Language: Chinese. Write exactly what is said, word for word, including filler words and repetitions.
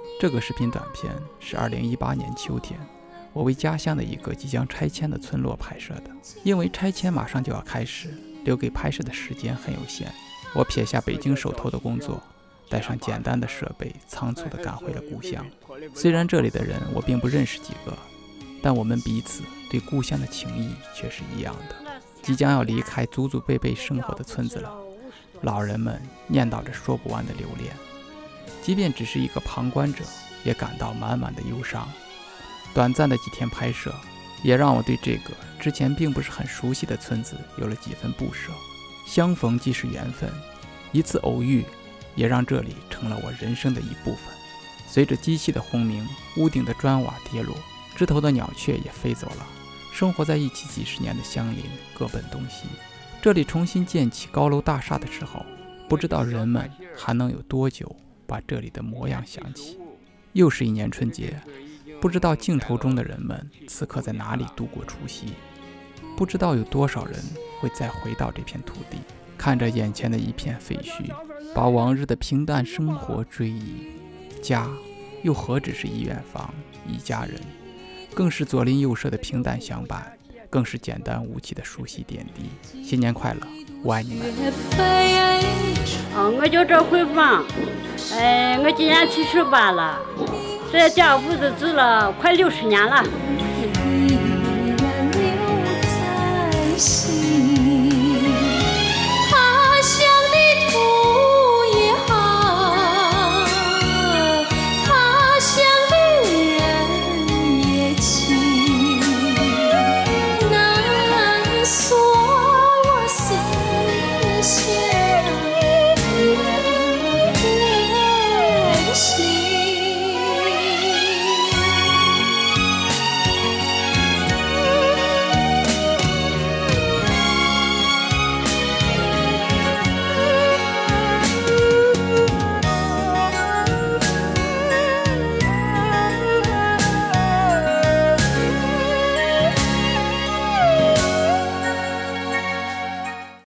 这个视频短片是二零一八年秋天，我为家乡的一个即将拆迁的村落拍摄的。因为拆迁马上就要开始，留给拍摄的时间很有限，我撇下北京手头的工作，带上简单的设备，仓促地赶回了故乡。虽然这里的人我并不认识几个，但我们彼此对故乡的情谊却是一样的。即将要离开祖祖辈辈生活的村子了，老人们念叨着说不完的留恋，即便只是一个旁观者，也感到满满的忧伤。短暂的几天拍摄，也让我对这个之前并不是很熟悉的村子有了几分不舍。相逢即是缘分，一次偶遇也让这里成了我人生的一部分。随着机器的轰鸣，屋顶的砖瓦跌落，枝头的鸟雀也飞走了。生活在一起几十年的乡邻各奔东西，这里重新建起高楼大厦的时候，不知道人们还能有多久把这里的模样想起。又是一年春节，不知道镜头中的人们此刻在哪里度过除夕，不知道有多少人会再回到这片土地，看着眼前的一片废墟，把往日的平淡生活追忆。家又何止是一院房一家人，更是左邻右舍的平淡相伴，更是简单无奇的熟悉点滴。新年快乐，我爱你们。 哦，我叫赵慧芳，哎，我今年七十八了，在家屋子住了快六十年了。